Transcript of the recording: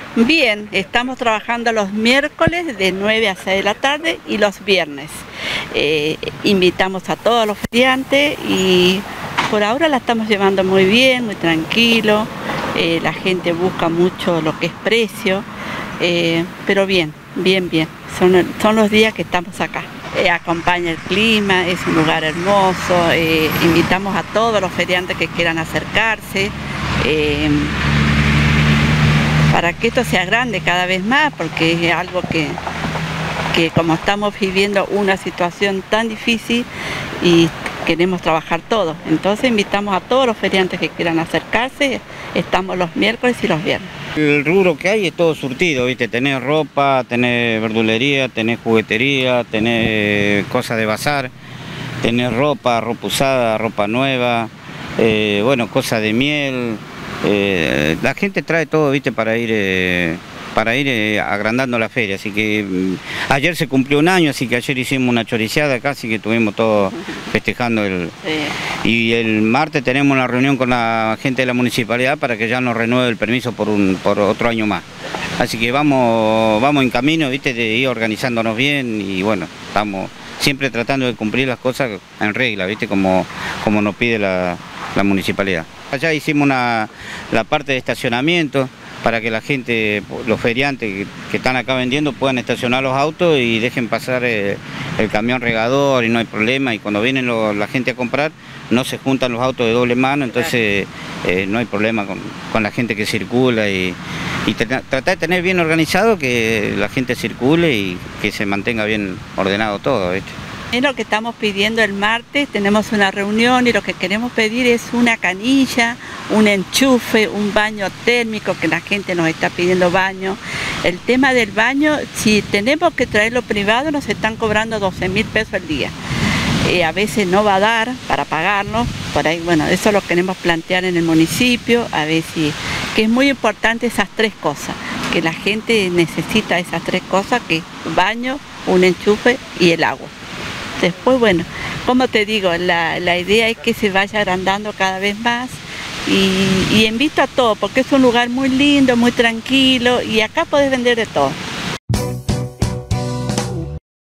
Bien, estamos trabajando los miércoles de 9 a 6 de la tarde y los viernes. Invitamos a todos los estudiantes y por ahora la estamos llevando muy bien, muy tranquilo. La gente busca mucho lo que es precio, pero bien. Son los días que estamos acá. Acompaña el clima, es un lugar hermoso, invitamos a todos los feriantes que quieran acercarse. Para que esto sea grande cada vez más, porque es algo que como estamos viviendo una situación tan difícil y queremos trabajar todos, entonces invitamos a todos los feriantes que quieran acercarse. Estamos los miércoles y los viernes. El rubro que hay es todo surtido, ¿viste? Tenés ropa, tenés verdulería, tenés juguetería, tenés cosas de bazar, tenés ropa usada, ropa nueva, bueno, cosas de miel. La gente trae todo, ¿viste? Para ir agrandando la feria, así que ayer se cumplió un año, así que ayer hicimos una choriciada acá, así que estuvimos todos festejando y el martes tenemos una reunión con la gente de la municipalidad para que ya nos renueve el permiso por otro año más. Así que vamos en camino, ¿viste? De ir organizándonos bien y bueno, estamos siempre tratando de cumplir las cosas en regla, ¿viste? Como nos pide la municipalidad. Allá hicimos la parte de estacionamiento para que la gente, los feriantes que están acá vendiendo puedan estacionar los autos y dejen pasar el camión regador y no hay problema. Y cuando vienen la gente a comprar no se juntan los autos de doble mano, entonces no hay problema con la gente que circula y tratar de tener bien organizado que la gente circule y que se mantenga bien ordenado todo, ¿viste? Es lo que estamos pidiendo el martes, tenemos una reunión y lo que queremos pedir es una canilla, un enchufe, un baño térmico, que la gente nos está pidiendo baño. El tema del baño, si tenemos que traerlo privado, nos están cobrando 12.000 pesos al día. A veces no va a dar para pagarlo, por ahí, bueno, eso lo queremos plantear en el municipio, a ver si, que es muy importante esas tres cosas, que la gente necesita esas tres cosas, que es baño, un enchufe y el agua. Después, bueno, como te digo, la idea es que se vaya agrandando cada vez más y invito a todos porque es un lugar muy lindo, muy tranquilo y acá podés vender de todo.